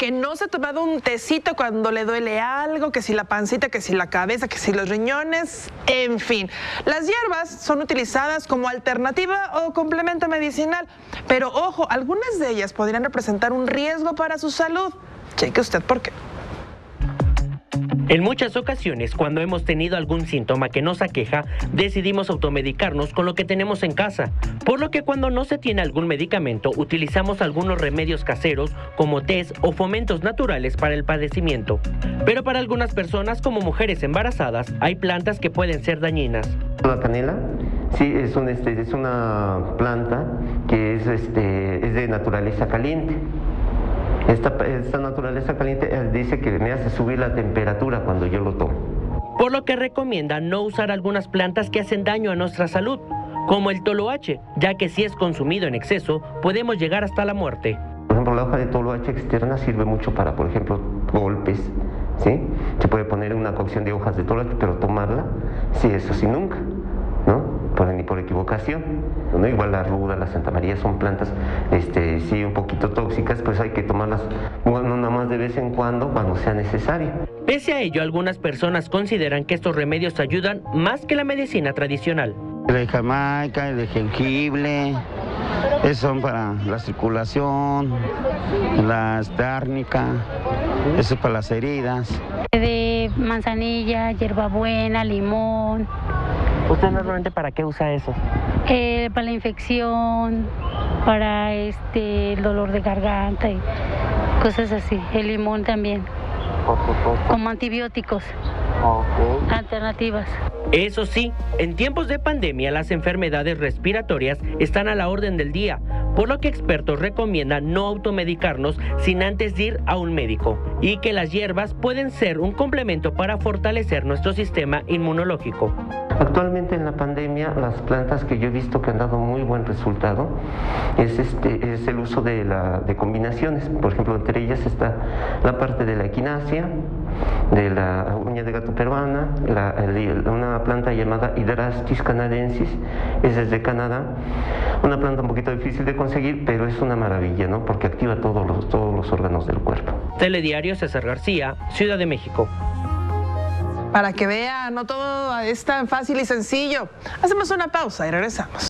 que no se ha tomado un tecito cuando le duele algo, que si la pancita, que si la cabeza, que si los riñones, en fin. Las hierbas son utilizadas como alternativa o complemento medicinal, pero ojo, algunas de ellas podrían representar un riesgo para su salud. Cheque usted por qué. En muchas ocasiones, cuando hemos tenido algún síntoma que nos aqueja, decidimos automedicarnos con lo que tenemos en casa, por lo que cuando no se tiene algún medicamento, utilizamos algunos remedios caseros como tés o fomentos naturales para el padecimiento. Pero para algunas personas, como mujeres embarazadas, hay plantas que pueden ser dañinas. La canela, sí, es una planta que es de naturaleza caliente. Esta naturaleza caliente dice que me hace subir la temperatura cuando yo lo tomo. Por lo que recomienda no usar algunas plantas que hacen daño a nuestra salud, como el toloache, ya que si es consumido en exceso, podemos llegar hasta la muerte. Por ejemplo, la hoja de toloache externa sirve mucho para, por ejemplo, golpes, ¿sí? Se puede poner una cocción de hojas de toloache, pero tomarla, sí, eso sí, nunca, ¿no? Ni por equivocación, ¿no? Igual la ruda, la Santa María son plantas sí un poquito tóxicas, pues hay que tomarlas, bueno, nada más de vez en cuando sea necesario. Pese a ello, algunas personas consideran que estos remedios ayudan más que la medicina tradicional. El de Jamaica, el de jengibre, esos son para la circulación, la árnica, eso es para las heridas. De manzanilla, hierbabuena, limón. ¿Usted normalmente para qué usa eso? Para la infección, para el dolor de garganta y cosas así. El limón también. Como antibióticos. Okay. Alternativas. Eso sí, en tiempos de pandemia las enfermedades respiratorias están a la orden del día, por lo que expertos recomiendan no automedicarnos sin antes ir a un médico, y que las hierbas pueden ser un complemento para fortalecer nuestro sistema inmunológico. Actualmente en la pandemia las plantas que yo he visto que han dado muy buen resultado es el uso de combinaciones. Por ejemplo, entre ellas está la parte de la equinacia, de la uña de gato peruana, una planta llamada Hydrastis canadensis, es desde Canadá, una planta un poquito difícil de conseguir, pero es una maravilla, ¿no? Porque activa todos los órganos del cuerpo. Telediario, César García, Ciudad de México. Para que vean, no todo es tan fácil y sencillo. Hacemos una pausa y regresamos.